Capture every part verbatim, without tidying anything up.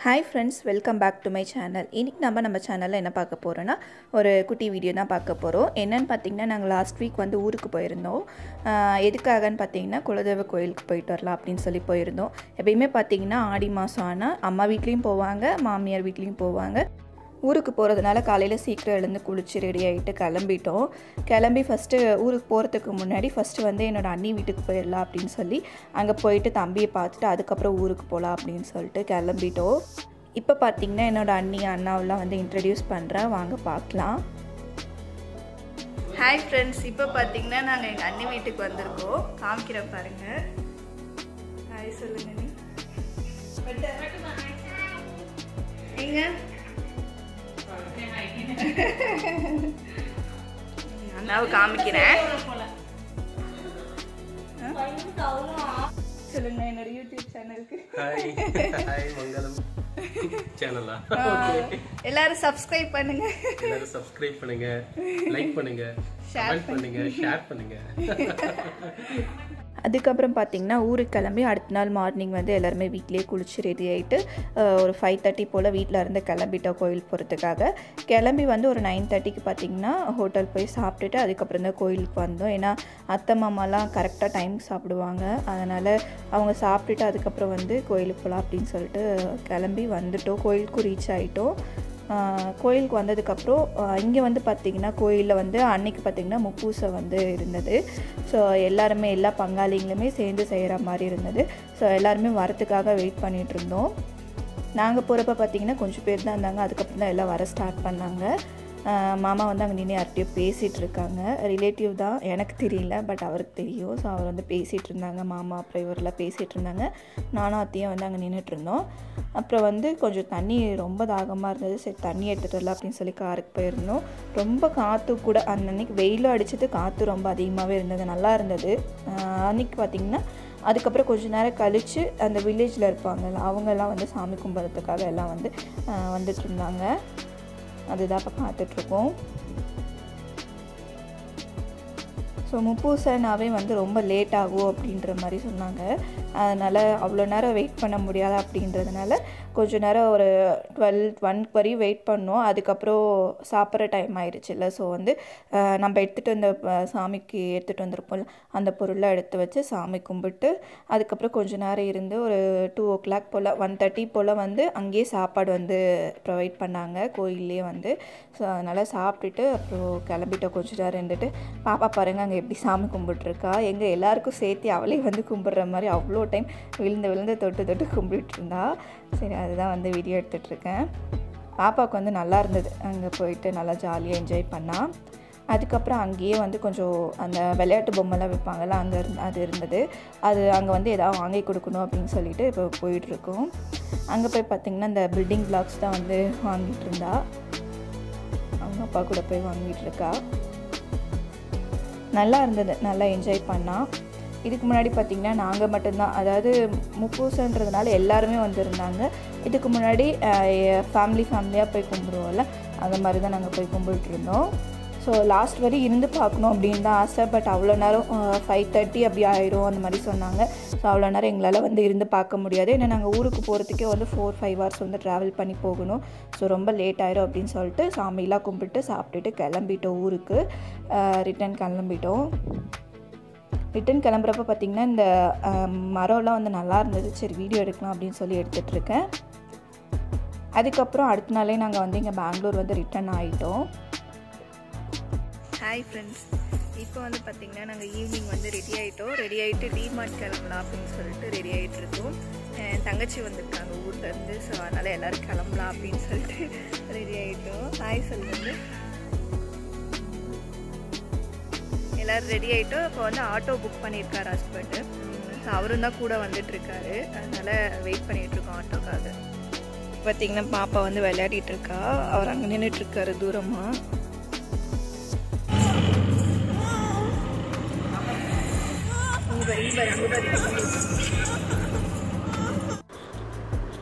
Hi friends, welcome back to my channel. இன்னைக்கு நம்ம நம்ம சேனல்ல என்ன பார்க்க போறோம்னா ஒரு குட்டி வீடியோ தான் பார்க்க போறோம். என்னன்னு பாத்தீங்கன்னா நாங்க லாஸ்ட் வீக் வந்து ஊருக்கு போயிருந்தோம். எதுக்காகன்னு பாத்தீங்கன்னா குலதெய்வ கோயிலுக்கு போயிட்டு வரலாம் அப்படினு சொல்லி போயிருந்தோம். எப்பவுமே பாத்தீங்கன்னா ஆடி மாசம் ஆனா அம்மா வீட்லயும் போவாங்க, மாமியார் வீட்லயும் போவாங்க. ஊருக்கு போகிறதுனால காலையில் சீக்கிரம் எழுந்து குளிச்சு ரெடி ஆகிட்டு கிளம்பிட்டோம். கிளம்பி ஃபஸ்ட்டு ஊருக்கு போகிறதுக்கு முன்னாடி ஃபஸ்ட்டு வந்து என்னோடய அண்ணி வீட்டுக்கு போயிடலாம் அப்படின்னு சொல்லி அங்கே போயிட்டு தம்பியை பார்த்துட்டு அதுக்கப்புறம் ஊருக்கு போகலாம் அப்படின்னு சொல்லிட்டு கிளம்பிட்டோம். இப்போ பார்த்திங்கன்னா என்னோடய அண்ணி அண்ணாவெலாம் வந்து இன்ட்ரடியூஸ் பண்ணுறேன், வாங்க பார்க்கலாம். ஹாய் ஃப்ரெண்ட்ஸ், இப்போ பார்த்திங்கன்னா நாங்கள் எங்கள் அண்ணி வீட்டுக்கு வந்திருக்கோம். காமிக்கிறேன் பாருங்கள். ஹாய் சொல்லுங்க நீ எங்க அண்ணாவை காமிக்கிறேன். சொல்லுங்க என்னோட யூடியூப் சேனலுக்கு ஹாய் ஹாய் மங்களம் சேனலா எல்லாரும் சப்ஸ்கிரைப் பண்ணுங்க, எல்லாரும் சப்ஸ்கிரைப் பண்ணுங்க, லைக் பண்ணுங்க, கமெண்ட் பண்ணுங்க, ஷேர் பண்ணுங்க. அதுக்கப்புறம் பார்த்திங்கன்னா ஊருக்கு கிளம்பி அடுத்த நாள் மார்னிங் வந்து எல்லாருமே வீட்டிலேயே குளிச்சு ரெடி ஆகிட்டு ஒரு ஃபைவ் தேர்ட்டி போல் வீட்டில் இருந்து கிளம்பிட்டோம் கோயில் போகிறதுக்காக. கிளம்பி வந்து ஒரு நைன் தேர்ட்டிக்கு பார்த்திங்கன்னா ஹோட்டல் போய் சாப்பிட்டுட்டு அதுக்கப்புறம் தான் கோயிலுக்கு வந்தோம். ஏன்னா அத்தை மாமாலாம் கரெக்டாக டைமுக்கு சாப்பிடுவாங்க, அதனால் அவங்க சாப்பிட்டுட்டு அதுக்கப்புறம் வந்து கோயிலுக்கு போகலாம் அப்படின்னு சொல்லிட்டு கிளம்பி வந்துட்டோம். கோயிலுக்கு ரீச் ஆகிட்டோம். கோயிலுக்கு வந்ததுக்கப்புறம் இங்கே வந்து பார்த்திங்கன்னா கோயிலில் வந்து அன்னைக்கு பார்த்திங்கன்னா முப்பூசை வந்து இருந்தது. ஸோ எல்லாருமே எல்லா பங்காளிங்களுமே சேர்ந்து செய்கிற மாதிரி இருந்தது. ஸோ எல்லாருமே வரத்துக்காக வெயிட் பண்ணிகிட்டு இருந்தோம். நாங்கள் போகிறப்ப பார்த்திங்கன்னா கொஞ்சம் பேர் தான் இருந்தாங்க. அதுக்கப்புறம் தான் எல்லாம் வர ஸ்டார்ட் பண்ணாங்க. மாமா வந்து அங்கே நின்று யார்கிட்டயோ பேசிகிட்டு இருக்காங்க. ரிலேட்டிவ் தான், எனக்கு தெரியல, பட் அவருக்கு தெரியும். ஸோ அவர் வந்து பேசிகிட்டு இருந்தாங்க, மாமா அப்புறம் இவரெல்லாம் பேசிகிட்டு இருந்தாங்க. நானும் அத்தையும் வந்து அங்கே நின்றுட்டு இருந்தோம். அப்புறம் வந்து கொஞ்சம் தண்ணி ரொம்ப தாகமாக இருந்தது. சரி தண்ணி எடுத்துகிட்டு வரலாம் அப்படின்னு சொல்லி காருக்கு போயிருந்தோம். ரொம்ப காற்று கூட அந்த அன்றைக்கி வெயிலும் அடிச்சது, காற்று ரொம்ப அதிகமாகவே இருந்தது, நல்லா இருந்தது அன்றைக்கி பார்த்திங்கன்னா. அதுக்கப்புறம் கொஞ்சம் நேரம் கழித்து அந்த வில்லேஜில் இருப்பாங்கள்ல அவங்கெல்லாம் வந்து சாமி கும்பிட்றதுக்காக எல்லாம் வந்து வந்துட்டு இருந்தாங்க. அதுதான் இப்போ பார்த்துட்ருக்கோம். ஸோ முப்பூசனாவே வந்து ரொம்ப லேட் ஆகும் அப்படின்ற மாதிரி சொன்னாங்க. அதனால் அவ்வளோ நேரம் வெயிட் பண்ண முடியாது அப்படின்றதுனால கொஞ்சம் நேரம் ஒரு டுவெல் ஒன் வரையும் வெயிட் பண்ணோம். அதுக்கப்புறம் சாப்பிட்ற டைம் ஆயிடுச்சுல்ல. ஸோ வந்து நம்ம எடுத்துகிட்டு வந்த சாமிக்கு எடுத்துகிட்டு வந்திருப்போம் அந்த பொருளை எடுத்து வச்சு சாமி கும்பிட்டு அதுக்கப்புறம் கொஞ்சம் நேரம் இருந்து ஒரு டூ ஓ கிளாக் போல் ஒன் தேர்ட்டி போல் வந்து அங்கேயே சாப்பாடு வந்து ப்ரொவைட் பண்ணாங்க கோயிலே வந்து. ஸோ அதனால் சாப்பிட்டுட்டு அப்புறம் கிளம்பிட்டோம். கொஞ்சம் நேரம் இருந்துட்டு பாப்பா பாருங்கள் அங்கே எப்படி சாமி கும்பிட்டுருக்கா, எங்கள் எல்லாருக்கும் சேர்த்து அவளே வந்து கும்பிட்ற மாதிரி அவ்வளோ டைம் விழுந்து விழுந்து தொட்டு தொட்டு கும்பிட்டு இருந்தா. சரி அதுதான் வந்து வீடியோ எடுத்துகிட்ருக்கேன். பாப்பாவுக்கு வந்து நல்லா இருந்தது, அங்கே போயிட்டு நல்லா ஜாலியாக என்ஜாய் பண்ணால். அதுக்கப்புறம் அங்கேயே வந்து கொஞ்சம் அந்த விளையாட்டு பொம்மைலாம் வைப்பாங்கள்ல அங்கே இருந்து அது இருந்தது. அது அங்கே வந்து எதாவது வாங்கி கொடுக்கணும் அப்படின்னு சொல்லிட்டு இப்போ போயிட்டுருக்கோம். அங்கே போய் பார்த்திங்கன்னா இந்த பில்டிங் பிளாக்ஸ் தான் வந்து வாங்கிட்டு இருந்தா. அவங்க அப்பா கூட போய் வாங்கிட்டு இருக்கா. நல்லா இருந்தது, நல்லா என்ஜாய் பண்ணால். இதுக்கு முன்னாடி பார்த்திங்கன்னா நாங்கள் மட்டும்தான், அதாவது முப்பூசன்றதுனால எல்லாருமே வந்திருந்தாங்க. இதுக்கு முன்னாடி ஃபேமிலி ஃபேமிலியாக போய் கும்பிடுவோம்ல அந்த மாதிரி தான் நாங்கள் போய் கும்பிட்டு இருந்தோம். ஸோ லாஸ்ட் வரை இருந்து பார்க்கணும் அப்படின்னு தான் ஆசை. பட் அவ்வளோ நேரம் ஃபைவ் தேர்ட்டி அப்படி ஆயிரும் அந்த மாதிரி சொன்னாங்க. ஸோ அவ்வளோ நேரம் எங்களால் வந்து இருந்து பார்க்க முடியாது. ஏன்னா நாங்கள் ஊருக்கு போகிறதுக்கே வந்து ஃபோர் ஃபைவ் ஹவர்ஸ் வந்து ட்ராவல் பண்ணி போகணும். ஸோ ரொம்ப லேட் ஆயிரும் அப்படின்னு சொல்லிட்டு சாமியெல்லாம் கும்பிட்டு சாப்பிட்டுட்டு கிளம்பிட்டோம் ஊருக்கு. ரிட்டன் கிளம்பிட்டோம். ரிட்டன் கிளம்புறப்ப பார்த்திங்கன்னா இந்த மரம்லாம் வந்து நல்லா இருந்தது. சரி வீடியோ எடுக்கலாம் அப்படின்னு சொல்லி எடுத்துகிட்ருக்கேன். அதுக்கப்புறம் அடுத்த நாளே நாங்கள் வந்து இங்கே பெங்களூர் வந்து ரிட்டன் ஆகிட்டோம். ஹாய் ஃப்ரெண்ட்ஸ், இப்போ வந்து பார்த்திங்கன்னா நாங்கள் ஈவினிங் வந்து ரெடி ஆகிட்டோம். ரெடி ஆகிட்டு டிமார்ட் கிளம்பலாம் அப்படின்னு சொல்லிட்டு ரெடி ஆகிட்டு இருக்கோம். என் தங்கச்சி வந்திருக்காங்க ஊர்லேருந்து. ஸோ அதனால் எல்லோரும் கிளம்பலாம் அப்படின்னு சொல்லிட்டு ரெடி ஆகிட்டோம். ஹாய் சொல்லுங்க. எல்லோரும் ரெடி ஆகிட்டோம். இப்போ வந்து ஆட்டோ புக் பண்ணியிருக்காரு ஹஸ்பண்டு. ஸோ அவரும் தான் கூட வந்துட்டுருக்காரு. அதனால் வெயிட் பண்ணிகிட்ருக்கோம் ஆட்டோக்காக. பார்த்திங்கன்னா பாப்பா வந்து விளையாடிட்டு இருக்கா, அவர் அங்கே நின்றுட்டுருக்காரு தூரமாக.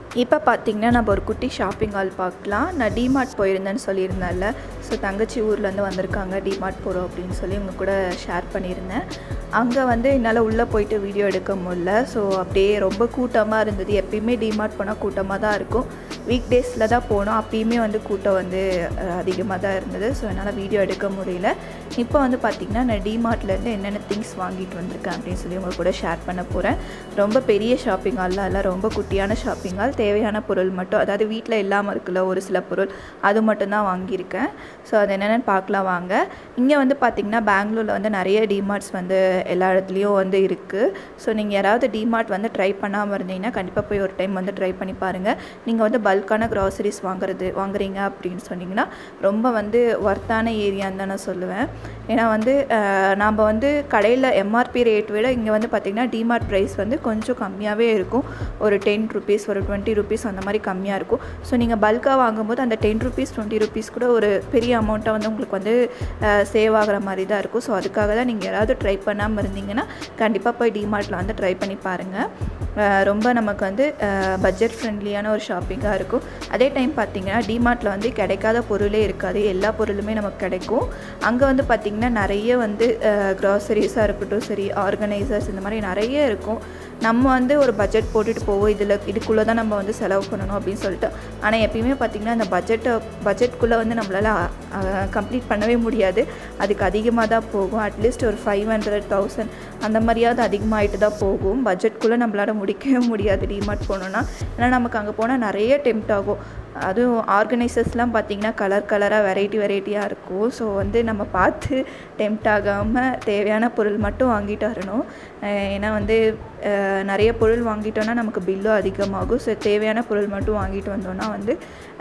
இப்போ பார்த்திங்கன்னா நம்ம ஒரு குட்டி ஷாப்பிங் ஹால் பார்க்கலாம். நான் டிமார்ட் போயிருந்தேன்னு சொல்லியிருந்தேன்ல, ஸோ தங்கச்சி ஊர்லேருந்து வந்திருக்காங்க டிமார்ட் போகிறோம் அப்படின்னு சொல்லி உங்க கூட ஷேர் பண்ணியிருந்தேன். அங்கே வந்து என்னால் உள்ளே போயிட்டு வீடியோ எடுக்க முடியல. ஸோ அப்படியே ரொம்ப கூட்டமாக இருந்தது. எப்பயுமே டிமார்ட் போனால் கூட்டமாக தான் இருக்கும். வீக் டேஸில் தான் போனோம், அப்பயுமே வந்து கூட்டம் வந்து அதிகமாக தான் இருந்தது. ஸோ என்னால் வீடியோ எடுக்க முடியல. இப்போ வந்து பார்த்திங்கன்னா நான் டிமார்ட்லேருந்து என்னென்ன திங்ஸ் வாங்கிட்டு வந்திருக்கேன் அப்படின்னு சொல்லி உங்கள் கூட ஷேர் பண்ண போகிறேன். ரொம்ப பெரிய ஷாப்பிங் ஹால்லாம் இல்லை, ரொம்ப குட்டியான ஷாப்பிங் ஹால். தேவையான பொருள் மட்டும், அதாவது வீட்டில் இல்லாமல் இருக்குல்ல ஒரு சில பொருள், அது மட்டும்தான் வாங்கியிருக்கேன். ஸோ அது என்னென்னு பார்க்கலாம் வாங்க. இங்கே வந்து பார்த்திங்கன்னா பெங்களூரில் வந்து நிறைய டிமார்ட்ஸ் வந்து எல்லா இடத்துலையும் வந்து இருக்குது. ஸோ நீங்கள் யாராவது டிமார்ட் வந்து ட்ரை பண்ணாமல் இருந்தீங்கன்னா கண்டிப்பாக போய் ஒரு டைம் வந்து ட்ரை பண்ணி பாருங்கள். நீங்கள் வந்து பல்கான க்ராசரிஸ் வாங்குறது வாங்குறீங்க அப்படின்னு சொன்னிங்கன்னா ரொம்ப வந்து ஒர்த்தான ஏரியான்னு தான் நான் சொல்லுவேன். ஏன்னா வந்து நாம் வந்து கடையில் எம்ஆர்பி ரேட் விட இங்கே வந்து பார்த்திங்கன்னா டிமார்ட் ப்ரைஸ் வந்து கொஞ்சம் கம்மியாகவே இருக்கும். ஒரு டென் ருபீஸ் ஒரு டுவெண்ட்டி ருபீஸ் அந்த மாதிரி கம்மியாக இருக்கும். ஸோ நீங்கள் பல்காக வாங்கும்போது அந்த டென் ருபீஸ் டுவெண்ட்டி ருபீஸ் கூட ஒரு பெரிய அமௌண்ட்டாக வந்து உங்களுக்கு வந்து சேவ் ஆகிற மாதிரி தான் இருக்கும். ஸோ அதுக்காக தான் நீங்கள் யாராவது ட்ரை பண்ணாமல் இருந்தீங்கன்னா கண்டிப்பாக போய் டிமார்ட்டில் வந்து ட்ரை பண்ணி பாருங்கள். ரொம்ப நமக்கு வந்து பட்ஜெட் ஃப்ரெண்ட்லியான ஒரு ஷாப்பிங்காக இருக்கும். அதே டைம் பார்த்திங்கன்னா டிமார்ட்டில் வந்து கிடைக்காத பொருளே இருக்காது, எல்லா பொருளுமே நமக்கு கிடைக்கும். அங்கே வந்து பார்த்திங்கன்னா நிறைய வந்து க்ராசரிஸாக இருக்கட்டும் சரி, ஆர்கனைசர்ஸ் இந்த மாதிரி நிறைய இருக்கும். நம்ம வந்து ஒரு பட்ஜெட் போட்டுட்டு போவோம், இதில் இதுக்குள்ளே தான் நம்ம வந்து செலவு பண்ணணும் அப்படின்னு சொல்லிட்டு. ஆனால் எப்பயுமே பார்த்திங்கன்னா அந்த பட்ஜெட்டை பட்ஜெட்குள்ளே வந்து நம்மளால் கம்ப்ளீட் பண்ணவே முடியாது. அதுக்கு அதிகமாக தான் போகும். அட்லீஸ்ட் ஒரு ஃபைவ் ஹண்ட்ரட் தௌசண்ட் அந்த மாதிரியாவது அதிகமாகிட்டு தான் போகும். பட்ஜெட்குள்ளே நம்மளால் முடிக்கவே முடியாது டிமார்ட் போனோன்னா. ஏன்னா நமக்கு அங்கே போனால் நிறைய டெம்ப்ட் ஆகும். அதுவும் ஆர்கனைசர்ஸ்லாம் பார்த்திங்கன்னா கலர் கலராக வெரைட்டி வெரைட்டியாக இருக்கும். ஸோ வந்து நம்ம பார்த்து டெம்ப்ட் ஆகாமல் தேவையான பொருள் மட்டும் வாங்கிட்டு வரணும். ஏன்னா வந்து நிறைய பொருள் வாங்கிட்டோன்னா நமக்கு பில்லும் அதிகமாகும். ஸோ தேவையான பொருள் மட்டும் வாங்கிட்டு வந்தோன்னா வந்து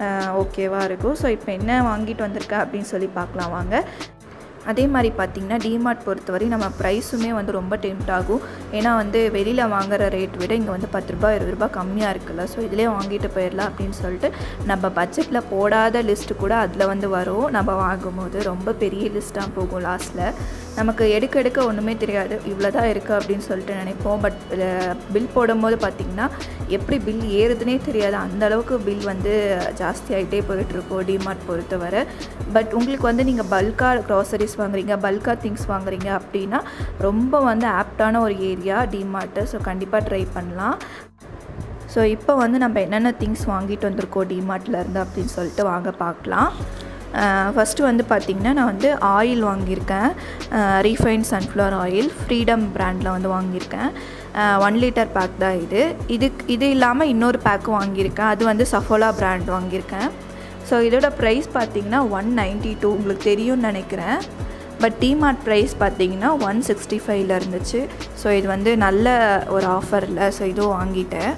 ஓகேவாக இருக்கும். ஸோ இப்போ என்ன வாங்கிட்டு வந்திருக்கேன் அப்படின்னு சொல்லி பார்க்கலாம் வாங்க. அதே மாதிரி பார்த்திங்கன்னா டிமார்ட் பொறுத்தவரை நம்ம ப்ரைஸுமே வந்து ரொம்ப டெம்ப்ட் ஆகும். ஏன்னா வந்து வெளியில் வாங்குகிற ரேட் விட இங்கே வந்து பத்து ரூபா இருபது ரூபா கம்மியாக இருக்குல்ல. ஸோ இதிலே வாங்கிட்டு போயிடலாம் அப்படின்னு சொல்லிட்டு நம்ம பட்ஜெட்டில் போடாத லிஸ்ட்டு கூட அதில் வந்து வரும். நம்ம வாங்கும்போது ரொம்ப பெரிய லிஸ்ட்டாக போகும். லாஸ்ட்டில் நமக்கு எடுக்க எடுக்க ஒன்றுமே தெரியாது, இவ்வளோ தான் இருக்குது அப்படின்னு சொல்லிட்டு நினைப்போம். பட் பில் போடும்போது பார்த்திங்கன்னா எப்படி பில் ஏறுதுன்னே தெரியாது, அந்தளவுக்கு பில் வந்து ஜாஸ்தி ஆகிட்டே போயிட்டுருக்கோம் டிமார்ட் பொறுத்தவரை. பட் உங்களுக்கு வந்து நீங்கள் பல்காக க்ராசரிஸ் வாங்குறீங்க, பல்காக திங்ஸ் வாங்குறீங்க அப்படின்னா ரொம்ப வந்து ஆப்டான ஒரு ஏரியா டிமார்ட்டு. ஸோ கண்டிப்பாக ட்ரை பண்ணலாம். ஸோ இப்போ வந்து நம்ம என்னென்ன திங்ஸ் வாங்கிட்டு வந்திருக்கோம் டிமார்ட்லேருந்து அப்படின்னு சொல்லிட்டு வாங்க பார்க்கலாம். ஃபஸ்ட்டு வந்து பார்த்திங்கன்னா நான் வந்து ஆயில் வாங்கியிருக்கேன். ரீஃபைண்ட் சன்ஃப்ளவர் ஆயில் ஃப்ரீடம் பிராண்டில் வந்து வாங்கியிருக்கேன். ஒன் லிட்டர் பேக் தான் இது. இதுக்கு இது இல்லாமல் இன்னொரு பேக்கு வாங்கியிருக்கேன். அது வந்து சஃபோலா பிராண்ட் வாங்கியிருக்கேன். ஸோ இதோட ப்ரைஸ் பார்த்திங்கன்னா ஒன் நைன்ட்டி டூ உங்களுக்கு தெரியும்னு நினைக்கிறேன். பட் டிமார்ட் ப்ரைஸ் பார்த்திங்கன்னா ஒன் சிக்ஸ்டி ஃபைவ்ல இருந்துச்சு. ஸோ இது வந்து நல்ல ஒரு ஆஃபரில், ஸோ இதுவும் வாங்கிட்டேன்.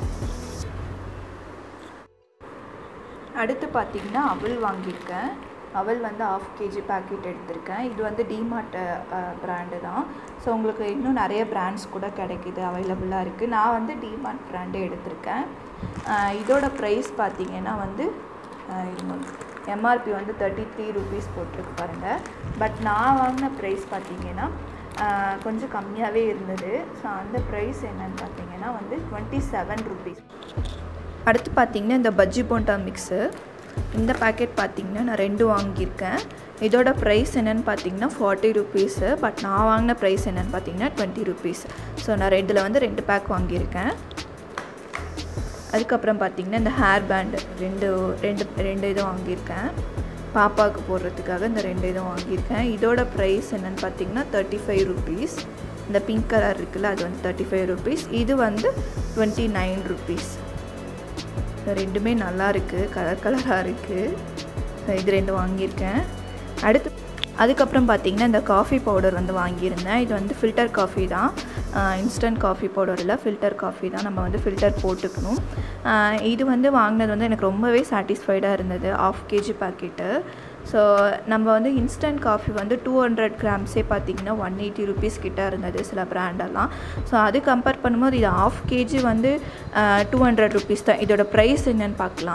அடுத்து பார்த்திங்கன்னா அவல் வாங்கியிருக்கேன். அவல் வந்து ஆஃப் கேஜி பேக்கெட் எடுத்திருக்கேன். இது வந்து டிமார்ட் பிராண்டு தான். ஸோ உங்களுக்கு இன்னும் நிறைய பிராண்ட்ஸ் கூட கிடைக்கிது, அவைலபிளாக இருக்குது. நான் வந்து டிமார்ட் பிராண்டே எடுத்திருக்கேன். இதோட ப்ரைஸ் பார்த்திங்கன்னா வந்து எம்ஆர்பி வந்து தேர்ட்டி த்ரீ ருபீஸ் போட்டிருக்கு பாருங்கள். பட் நான் வாங்கின ப்ரைஸ் பார்த்திங்கன்னா கொஞ்சம் கம்மியாகவே இருந்தது. ஸோ அந்த ப்ரைஸ் என்னென்னு பார்த்திங்கன்னா வந்து டுவெண்ட்டி செவன் ருபீஸ். அடுத்து பார்த்திங்கன்னா இந்த பஜ்ஜி போண்டா மிக்ஸு, இந்த பேக்கெட் பார்த்திங்கன்னா நான் ரெண்டு வாங்கியிருக்கேன். இதோட ப்ரைஸ் என்னென்னு பார்த்திங்கன்னா ஃபார்ட்டி ருபீஸு. பட் நான் வாங்கின ப்ரைஸ் என்னென்னு பார்த்திங்கன்னா டுவெண்ட்டி ருபீஸ். ஸோ நான் ரெண்டில் வந்து ரெண்டு பேக் வாங்கியிருக்கேன். அதுக்கப்புறம் பார்த்திங்கன்னா இந்த ஹேர் பேண்டு ரெண்டு ரெண்டு ரெண்டு இதுவும் வாங்கியிருக்கேன். பாப்பாவுக்கு போடுறதுக்காக இந்த ரெண்டு இதுவும் வாங்கியிருக்கேன். இதோட ப்ரைஸ் என்னென்னு பார்த்திங்கன்னா தேர்ட்டி ஃபைவ் ருபீஸ். இந்த பிங்க் கலர் இருக்குல்ல அது வந்து தேர்ட்டி ஃபைவ் ருபீஸ். இது வந்து டுவெண்ட்டி நைன் ருபீஸ். ரெண்டுமே நல்லா இருக்குது, கலர் கலராக இருக்குது. இது ரெண்டு வாங்கியிருக்கேன். அடுத்து அதுக்கப்புறம் பார்த்திங்கன்னா இந்த காஃபி பவுடர் வந்து வாங்கியிருந்தேன். இது வந்து ஃபில்டர் காஃபி தான், இன்ஸ்டன்ட் காஃபி பவுடர் இல்லை, ஃபில்டர் காஃபி தான். நம்ம வந்து ஃபில்டர் போட்டுக்கணும். இது வந்து வாங்கினது வந்து எனக்கு ரொம்பவே சாட்டிஸ்ஃபைடாக இருந்தது. Half KG packet. ஸோ நம்ம வந்து இன்ஸ்டன்ட் காஃபி வந்து டூ ஹண்ட்ரட் கிராம்ஸே பார்த்திங்கன்னா ஒன் எயிட்டி ருபீஸ் கிட்டே இருந்தது சில பிராண்டெல்லாம். ஸோ அது கம்பேர் பண்ணும்போது இது ஆஃப் கேஜி வந்து டூ ஹண்ட்ரட் ருபீஸ் தான். இதோட ப்ரைஸ் என்னென்னு பார்க்கலாம்.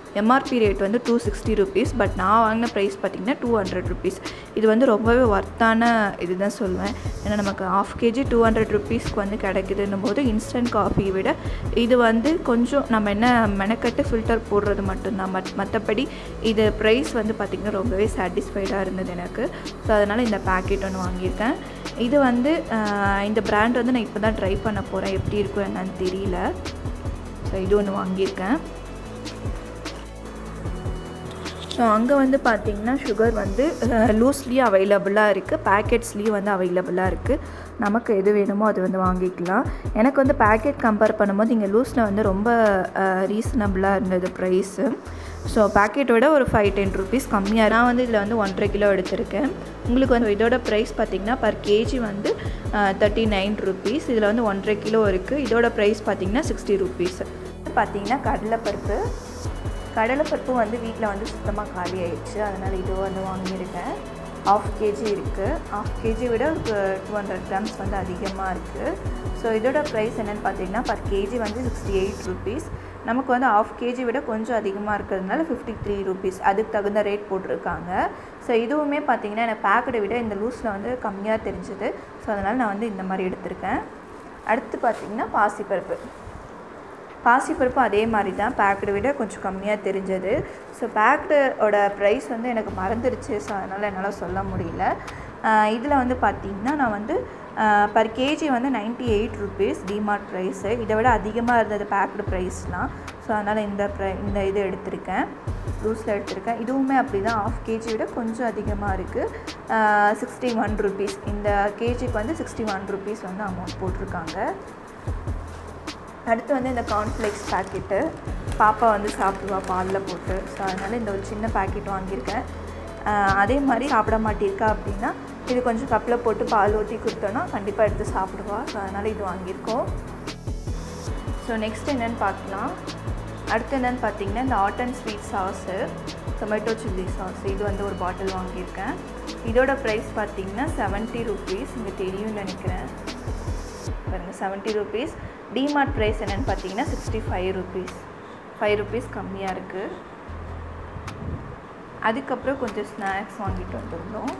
எம்ஆர்பி ரேட் வந்து டூ சிக்ஸ்டி ருபீஸ். பட் நான் வாங்கின ப்ரைஸ் பார்த்திங்கன்னா டூ ஹண்ட்ரட் ருபீஸ். இது வந்து ரொம்பவே ஒர்த்தான இது தான் சொல்லுவேன். ஏன்னா நமக்கு ஆஃப் கேஜி டூ ஹண்ட்ரட் ருபீஸ்க்கு வந்து கிடைக்குதுன்னும் போது இன்ஸ்டன்ட் காஃபியை விட இது வந்து கொஞ்சம் நம்ம என்ன மெனக்கட்டு ஃபில்டர் போடுறது மட்டும்தான். பட் மற்றபடி இது ப்ரைஸ் வந்து பார்த்திங்கன்னா ரொம்பவே சாட்டிஸ்ஃபைடாக இருந்தது எனக்கு. ஸோ அதனால் இந்த பேக்கெட் ஒன்று வாங்கியிருக்கேன். இது வந்து இந்த பிராண்ட் வந்து நான் இப்போ தான் ட்ரை பண்ண போகிறேன், எப்படி இருக்கும் என்னன்னு தெரியல. ஸோ இது ஒன்று வாங்கியிருக்கேன். ஸோ அங்கே வந்து பார்த்திங்கன்னா சுகர் வந்து லூஸ்லேயும் அவைலபிளாக இருக்குது, பேக்கெட்ஸ்லேயும் வந்து அவைலபிளாக இருக்குது. நமக்கு எது வேணுமோ அது வந்து வாங்கிக்கலாம். எனக்கு வந்து பேக்கெட் கம்பேர் பண்ணும்போது இங்கே லூஸில் வந்து ரொம்ப ரீசனபிளாக இருந்தது ப்ரைஸு. ஸோ பேக்கெட்டோட ஒரு ஃபைவ் டென் ருபீஸ் கம்மியாக. நான் வந்து இதில் வந்து ஒன்றரை கிலோ எடுத்திருக்கேன். உங்களுக்கு வந்து இதோட ப்ரைஸ் பார்த்திங்கன்னா பர் கேஜி வந்து தேர்ட்டி நைன் ருபீஸ். இதில் வந்து ஒன்றரை கிலோ இருக்குது. இதோட ப்ரைஸ் பார்த்திங்கன்னா சிக்ஸ்டி ருபீஸ். பார்த்திங்கன்னா கடலைப்பருப்பு கடலைப்பருப்பு வந்து வீட்டில் வந்து சுத்தமாக காலி ஆயிடுச்சு. அதனால் இது வந்து வாங்கியிருக்கேன். ஆஃப் கேஜி இருக்குது. ஆஃப் கேஜி விட ஒரு டூ ஹண்ட்ரட் கிராம்ஸ் வந்து அதிகமாக இருக்குது. ஸோ இதோட ப்ரைஸ் என்னென்னு பார்த்தீங்கன்னா பர் கேஜி வந்து சிக்ஸ்டி எயிட் ருபீஸ். நமக்கு வந்து ஆஃப் கேஜி விட கொஞ்சம் அதிகமாக இருக்கிறதுனால ஃபிஃப்டி த்ரீ ருபீஸ் அதுக்கு தகுந்த ரேட் போட்டிருக்காங்க. ஸோ இதுவுமே பார்த்திங்கன்னா எனக்கு பேக்கெட்டை விட இந்த லூஸில் வந்து கம்மியாக தெரிஞ்சுது. ஸோ அதனால் நான் வந்து இந்த மாதிரி எடுத்திருக்கேன். அடுத்து பார்த்திங்கன்னா பாசிப்பருப்பு பாசிப்பருப்பு அதே மாதிரி தான், பேக்கெட்டை விட கொஞ்சம் கம்மியாக தெரிஞ்சது. ஸோ பேக்கெட்டோட ப்ரைஸ் வந்து எனக்கு மறந்துடுச்சு. ஸோ அதனால் என்னால் சொல்ல முடியல. இதில் வந்து பார்த்திங்கன்னா நான் வந்து பர் கேஜி வந்து ninety eight rupees DMart price. இதை விட அதிகமாக இருந்தது பேக்கெட் ப்ரைஸ்லாம். ஸோ அதனால் இந்த ப்ரை இந்த இது எடுத்திருக்கேன், லூஸில் எடுத்திருக்கேன். இதுவுமே அப்படி தான், ஆஃப் கேஜி விட கொஞ்சம் அதிகமாக இருக்குது. சிக்ஸ்டி ஒன் ருபீஸ் இந்த கேஜிக்கு வந்து சிக்ஸ்டி ஒன் ருபீஸ் வந்து அமௌண்ட் போட்டிருக்காங்க. அடுத்து வந்து இந்த கார்ன்ஃப்ளேக்ஸ் பேக்கெட்டு பாப்பா வந்து சாப்பிடுவா பாலில் போட்டு. ஸோ அதனால் இந்த ஒரு சின்ன பேக்கெட் வாங்கியிருக்கேன். அதே மாதிரி சாப்பிட மாட்டிருக்கா அப்படின்னா இது கொஞ்சம் கப்பில் போட்டு பால் ஊற்றி கொடுத்தோன்னா கண்டிப்பாக எடுத்து சாப்பிடுவா. ஸோ அதனால் இது வாங்கியிருக்கோம். ஸோ நெக்ஸ்ட் என்னென்னு பார்க்கலாம். அடுத்து என்னென்னு பார்த்தீங்கன்னா இந்த hot and sweet sauce tomato chilli sauce இது வந்து ஒரு பாட்டில் வாங்கியிருக்கேன். இதோட ப்ரைஸ் பார்த்திங்கன்னா செவன்ட்டி ருபீஸ். இங்கே தெரியும்னு நினைக்கிறேன் பாருங்கள், செவன்ட்டி ருபீஸ். டிமார்ட் ப்ரைஸ் என்னென்னு பார்த்தீங்கன்னா sixty five rupees five rupees கம்மியாக இருக்குது. அதுக்கப்புறம் கொஞ்சம் ஸ்நாக்ஸ் வாங்கிட்டு வந்திருந்தோம்.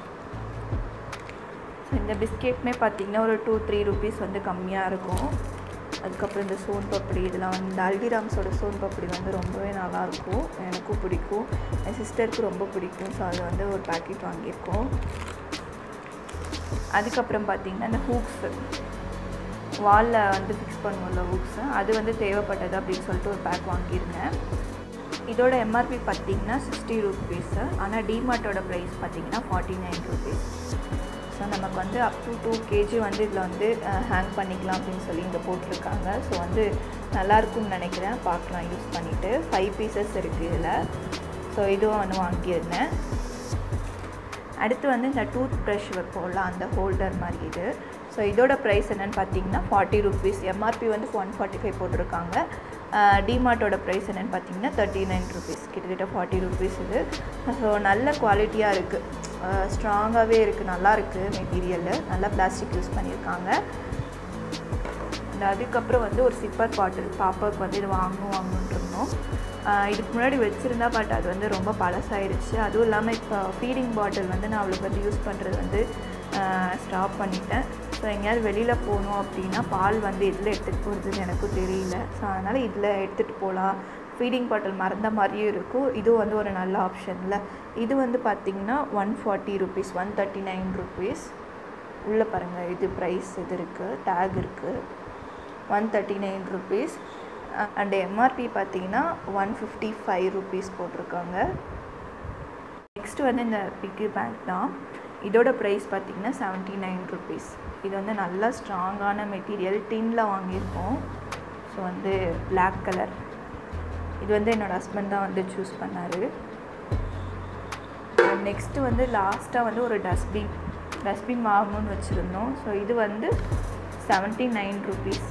ஸோ இந்த பிஸ்கெட்டுமே பார்த்திங்கன்னா ஒரு டூ த்ரீ ருபீஸ் வந்து கம்மியாக இருக்கும். அதுக்கப்புறம் இந்த சோன் பப்படி இதெல்லாம் வந்து இந்த ஹல்திராம்ஸோட சோன் பப்படி வந்து ரொம்பவே நல்லாயிருக்கும், எனக்கும் பிடிக்கும், என் சிஸ்டருக்கு ரொம்ப பிடிக்கும். ஸோ அது வந்து ஒரு பேக்கெட் வாங்கியிருக்கோம். அதுக்கப்புறம் பார்த்திங்கன்னா இந்த ஹூக்ஸு வாலில் வந்து ஃபிக்ஸ் பண்ணுவோம்ல ஹூக்ஸு, அது வந்து தேவைப்பட்டது அப்படின்னு சொல்லிட்டு ஒரு பேக் வாங்கியிருந்தேன். இதோட எம்ஆர்பி பார்த்திங்கன்னா சிக்ஸ்டி ருபீஸு. ஆனால் டிமார்ட்டோட ப்ரைஸ் பார்த்திங்கன்னா ஃபார்ட்டி நைன் ருபீஸ். ஸோ நமக்கு வந்து அப் டு டூ கேஜி வந்து இதில் வந்து ஹேங் பண்ணிக்கலாம் அப்படின்னு சொல்லி இங்கே போட்டிருக்காங்க. ஸோ வந்து நல்லாயிருக்கும்னு நினைக்கிறேன், பார்க்கலாம் யூஸ் பண்ணிவிட்டு. ஃபைவ் பீசஸ் இருக்குது இதில். ஸோ இதுவும் வந்து வாங்கியிருந்தேன். அடுத்து வந்து இந்த டூத் ப்ரஷ் வைப்போம்ல அந்த ஹோல்டர் மாதிரி இது. ஸோ இதோட ப்ரைஸ் என்னென்னு பார்த்தீங்கன்னா ஃபார்ட்டி ருபீஸ். எம்ஆர்பி வந்து ஒன் ஃபார்ட்டி ஃபைவ் போட்டிருக்காங்க. டிமார்ட்டோட ப்ரைஸ் என்னென்னு பார்த்தீங்கன்னா தேர்ட்டி நைன் ருபீஸ், கிட்டத்தட்ட ஃபார்ட்டி ருபீஸ் இது. ஸோ நல்ல குவாலிட்டியாக இருக்குது, ஸ்ட்ராங்காகவே இருக்குது, நல்லா இருக்குது மெட்டீரியலு, நல்லா பிளாஸ்டிக் யூஸ் பண்ணியிருக்காங்க. அதுக்கப்புறம் வந்து ஒரு சிப்பர் பாட்டில் பாப்பாவுக்கு வந்து இது வாங்கணும் வாங்கணுன்ட்டு இருந்தோம். இதுக்கு முன்னாடி வச்சுருந்தா, பட் அது வந்து ரொம்ப பழசாயிடுச்சு. அதுவும் இல்லாமல் இப்போ ஃபீடிங் பாட்டில் வந்து நான் அவளுக்கு வந்து யூஸ் பண்ணுறது வந்து ஸ்டாப் பண்ணிட்டேன். ஸோ எங்கேயாவது வெளியில் போகணும் அப்படின்னா பால் வந்து இதில் எடுத்துகிட்டு போகிறதுன்னு எனக்கும் தெரியல. ஸோ அதனால் இதில் எடுத்துகிட்டு போகலாம். ஃபீடிங் பாட்டில் மறந்த மாதிரியும் இருக்கும். இதுவும் வந்து ஒரு நல்ல ஆப்ஷனில். இது வந்து பார்த்திங்கன்னா one forty rupees one thirty nine rupees உள்ளே பாருங்கள், இது ப்ரைஸ் இது இருக்குது, டேக் இருக்குது. One thirty nine rupees and MRP பார்த்திங்கன்னா ஒன் ஃபிஃப்டி ஃபைவ் ருபீஸ் போட்டிருக்காங்க. நெக்ஸ்ட்டு வந்து இந்த பிக்கி பேங்க் தான். இதோட ப்ரைஸ் பார்த்திங்கன்னா செவன்ட்டி நைன் ருபீஸ். இது வந்து நல்லா ஸ்ட்ராங்கான மெட்டீரியல், டின்னில் வாங்கியிருக்கோம். ஸோ வந்து பிளாக் கலர். இது வந்து என்னோடய ஹஸ்பண்ட் தான் வந்து சூஸ் பண்ணார். நெக்ஸ்ட்டு வந்து லாஸ்ட்டாக வந்து ஒரு டஸ்ட்பின் டஸ்ட்பின் வாங்கணும்னு வச்சுருந்தோம். ஸோ இது வந்து செவன்ட்டி நைன் ருபீஸ்.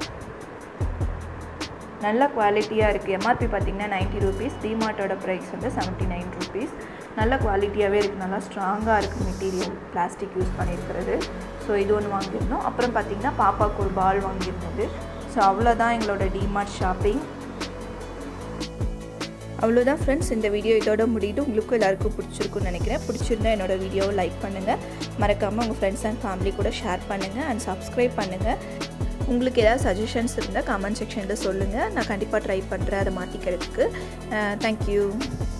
நல்ல குவாலிட்டியாக இருக்குது. எம்ஆர்பி பார்த்திங்கன்னா நைன்ட்டி ருபீஸ். டிமார்ட்டோட ப்ரைஸ் வந்து செவன்ட்டி நைன் ருபீஸ். நல்ல குவாலிட்டியாகவே இருக்குது, நல்லா ஸ்ட்ராங்காக இருக்குது மெட்டீரியல், பிளாஸ்டிக் யூஸ் பண்ணியிருக்கிறது. ஸோ இது ஒன்று வாங்கியிருந்தோம். அப்புறம் பார்த்திங்கன்னா பாப்பாவுக்கு ஒரு பால் வாங்கியிருந்தது. ஸோ அவ்வளோதான் எங்களோட டிமார்ட் ஷாப்பிங். அவ்வளோதான் ஃப்ரெண்ட்ஸ், இந்த வீடியோ இதோட முடியுது. உங்களுக்கும் எல்லாருக்கும் பிடிச்சிருக்குன்னு நினைக்கிறேன். பிடிச்சிருந்தா என்னோட வீடியோவை லைக் பண்ணுங்கள், மறக்காமல் உங்கள் ஃப்ரெண்ட்ஸ் அண்ட் ஃபேமிலி கூட ஷேர் பண்ணுங்கள் அண்ட் சப்ஸ்கிரைப் பண்ணுங்கள். உங்களுக்கு ஏதாவது சஜஷன்ஸ் இருந்தால் கமெண்ட் செக்ஷனில் சொல்லுங்கள். நான் கண்டிப்பாக ட்ரை பண்ணுறேன் அதை மாற்றிக்கிறதுக்கு. தேங்க்யூ.